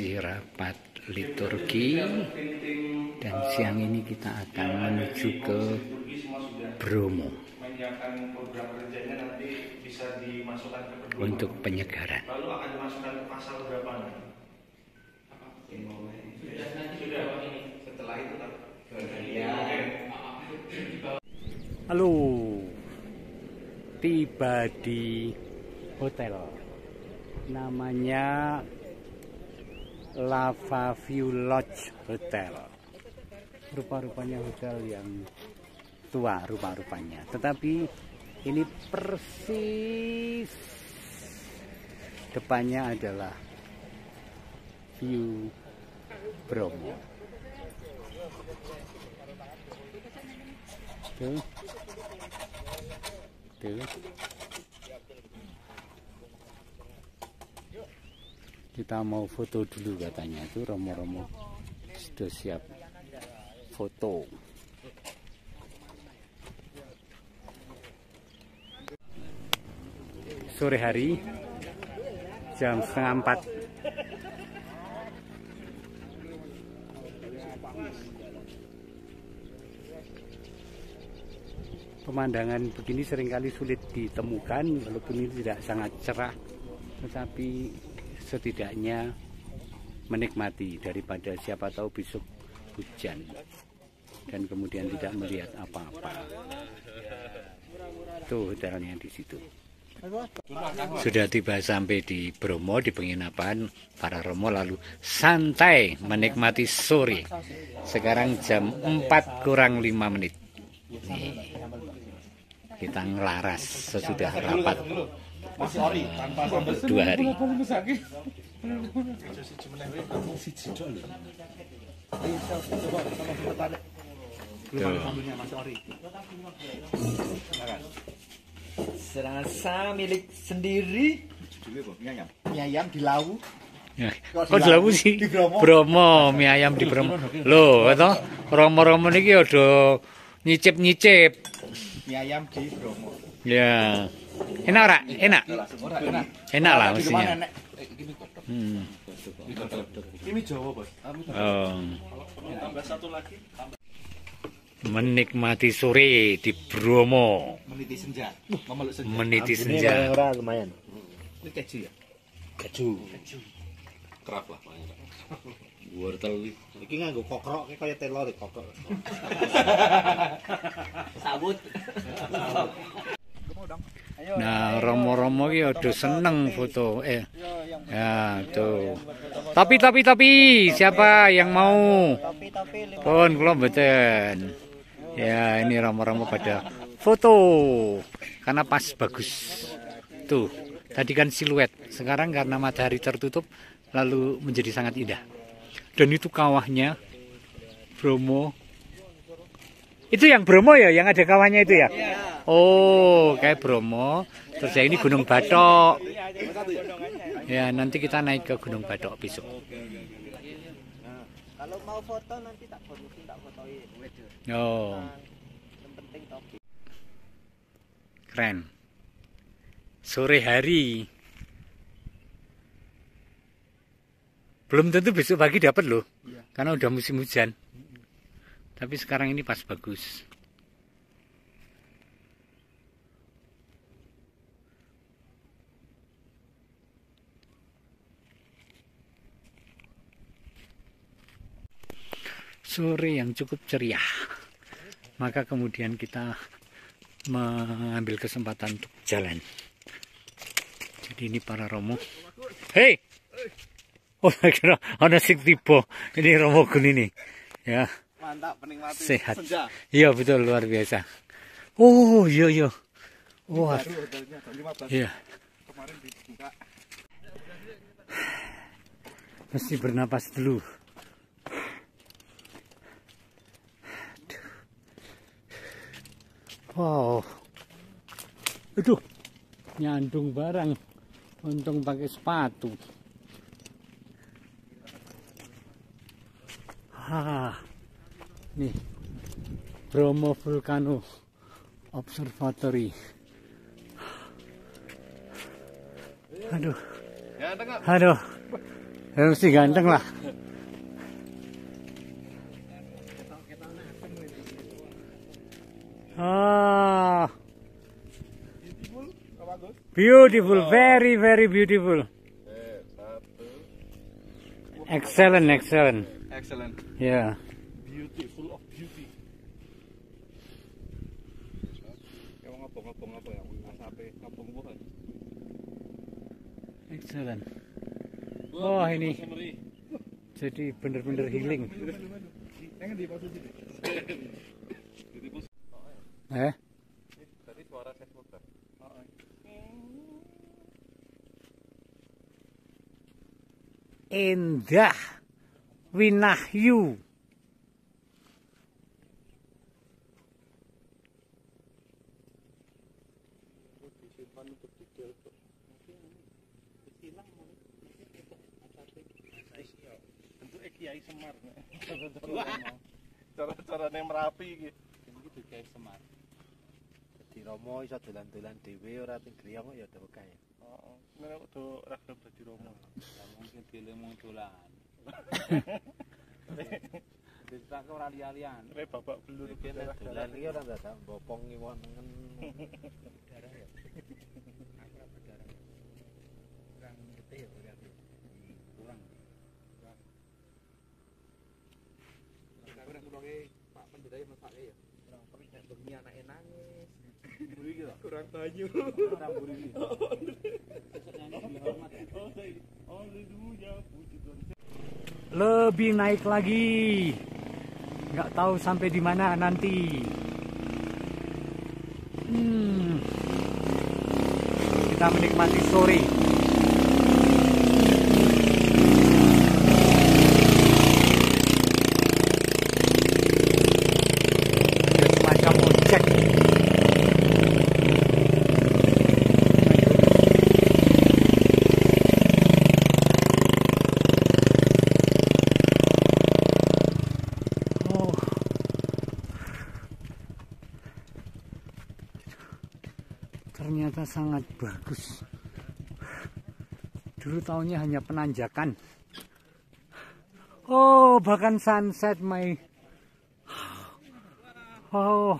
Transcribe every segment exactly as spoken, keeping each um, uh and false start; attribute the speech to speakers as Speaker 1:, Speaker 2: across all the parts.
Speaker 1: masih rapat liturgi, dan siang ini kita akan menuju ke Bromo untuk penyegaran.
Speaker 2: Lalu akan dimasukkan ke pasal berapa nih? Setelah itu kan?
Speaker 1: Halo, tiba di hotel. Namanya Lava View Lodge Hotel. Rupa-rupanya hotel yang tua rupa-rupanya. Tetapi ini persis depannya adalah view Bromo. Tuh. Tuh. Kita mau foto dulu katanya, itu romo-romo sudah siap foto. Sore hari jam setengah empat. Pemandangan begini seringkali sulit ditemukan, walaupun ini tidak sangat cerah, tetapi setidaknya menikmati daripada siapa tahu besok hujan dan kemudian tidak melihat apa-apa. Tuh hotelnya di situ. Sudah tiba sampai di Bromo, di penginapan para romo, lalu santai menikmati sore. Sekarang jam empat kurang lima menit. Nih, kita ngelaras sesudah rapat uh, dua hari.
Speaker 3: Serasa milik sendiri. Mie ayam di Lawu.
Speaker 1: Ya, kok di Lawu sih? Di Bromo. Bromo, mie ayam di Bromo. Loh, itu romo-romo niki udah nyicip-nyicip.
Speaker 3: Mie ayam di Bromo.
Speaker 1: Ya. Enak ora? Enak.
Speaker 3: Enak.
Speaker 1: Enak lah mestinya. Hmm.
Speaker 3: Ini Jawa, Bos.
Speaker 1: Oh.
Speaker 2: Tambah satu lagi.
Speaker 1: Menikmati sore di Bromo.
Speaker 3: Meniti senja. Memeluk senja.
Speaker 1: Meniti senja.
Speaker 3: Ora lumayan. Ini keju ya? Keju. Keju.
Speaker 2: Kerap lah paling. Wortel
Speaker 3: Iki nganggo kokrok kaya telur iki kokrok. Sabut.
Speaker 1: Nah, romo-romo iki udah seneng foto. Eh. Ya, tuh. Tapi tapi tapi siapa yang mau? Pun kula mboten. Ya, ini romo-romo pada foto karena pas bagus. Tuh, tadi kan siluet. Sekarang karena matahari tertutup lalu menjadi sangat indah. Dan itu kawahnya Bromo. Itu yang Bromo ya, yang ada kawahnya itu ya? Oh, kayak Bromo. Terus ya ini Gunung Batok. Ya, nanti kita naik ke Gunung Batok besok.
Speaker 3: Kalau mau foto nanti tak foto, tak fotoin.
Speaker 1: Oh.
Speaker 3: Yang penting topi.
Speaker 1: Keren. Sore hari. Belum tentu besok pagi dapat loh. Ya. Karena udah musim hujan. Tapi sekarang ini pas bagus. Sore yang cukup ceria. Maka kemudian kita mengambil kesempatan untuk jalan. Jadi ini para romo. Hei! Oh, kira ada sing tiba. Ini romo gun ini. Ya.
Speaker 3: Mantap, penikmati
Speaker 1: sehat.
Speaker 3: senja.
Speaker 1: Iya, betul, luar biasa. Oh, iya iya. Wah. Iya.
Speaker 3: Kemarin dibuka.
Speaker 1: Mesti bernapas dulu. Wow. Aduh. Nyandung barang. Untung pakai sepatu. Ah. Nih. Bromo Volcano Observatory. Aduh. Aduh. Ya, mesti ganteng lah. Ah, beautiful, very very beautiful. Excellent, excellent.
Speaker 2: Excellent.
Speaker 1: Yeah.
Speaker 2: Beautiful of beauty. Kayak ngobong-ngobong apa ya? Asape ngobong bukan.
Speaker 1: Excellent. Wah, ini jadi bener-bener healing. Eh?
Speaker 2: Tadi suara helikopter.
Speaker 1: Indah Winahyu.
Speaker 2: Bentuk Kiai Semar. Cara-carane Merapi iki. Iki Kiai Semar.
Speaker 3: Dadi Romo iso dolan-dolan dhewe ora ting griyong ya dhewek kae.
Speaker 2: Heeh. Nek do ora gelem dadi Romo.
Speaker 4: Mungkin dilemu dolan. Bisa ke ora liya-liyan.
Speaker 2: Nek babak belur
Speaker 3: Kene dolan iki ora dadak mbopong ngiwon nengen. Darah ya. Aku berdarah. Kurang gede ya berarti. Kurang. Kita kurang ngulongi Pak Pendeta ya mesake ya. Kurang tapi nek bengi anake nangis.
Speaker 2: buri iki kurang banyu.
Speaker 4: Kurang buri iki.
Speaker 2: Oh, haleluya, puji Tuhan.
Speaker 1: Lebih naik lagi. Nggak tahu sampai di mana nanti. Hmm. Kita menikmati sore. Ada semacam ojek. Oh. Ternyata sangat bagus. Dulu tahunnya hanya penanjakan. Oh, bahkan sunset, my. Oh.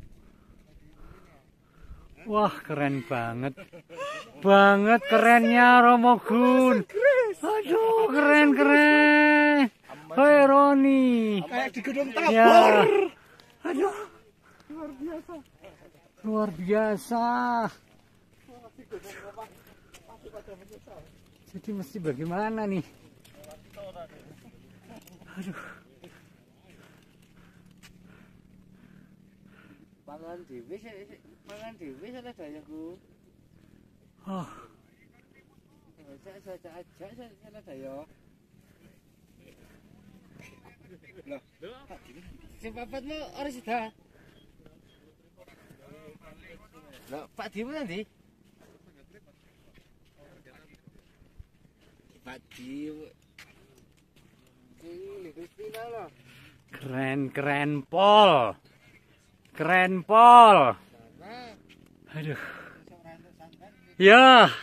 Speaker 1: Wah, keren banget. Banget kerennya Romo Gun. Aduh, keren-keren. Hei Roni.
Speaker 3: Kayak di Gunung
Speaker 1: Ya. Aduh. Luar biasa. Luar biasa. Jadi mesti bagaimana nih? Aduh.
Speaker 3: Pangan dhewe sik pangan dhewe salah dayaku.
Speaker 1: Oh,
Speaker 3: Saya saja aja salah daya. Lah, sing papatmu ora sida. Lah, Pak Dimu nanti? Pak Dimu. Ini Kristina loh.
Speaker 1: keren keren Pol. Keren Pol. Aduh. Ya.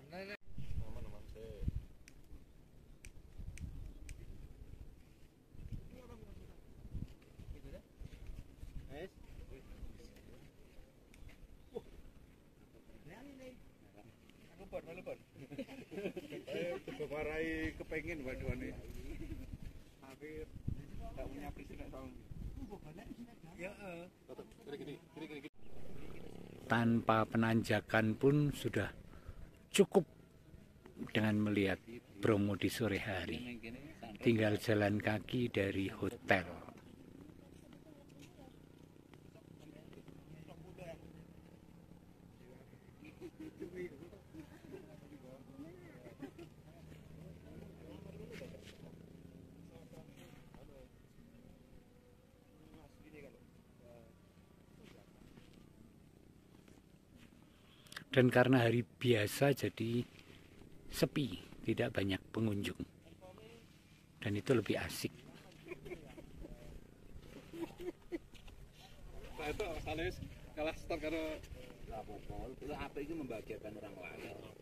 Speaker 2: Marai kepengin waduhane. Tapi tak punya prinsip nek tahun. Ya, heeh.
Speaker 1: Tanpa penanjakan pun sudah cukup dengan melihat Bromo di sore hari. Tinggal jalan kaki dari hotel. Dan karena hari biasa jadi sepi, tidak banyak pengunjung. Dan itu lebih asik.
Speaker 2: Pak itu salis kalah start karo
Speaker 4: Apa-apa, itu apa itu membahagiakan orang lain.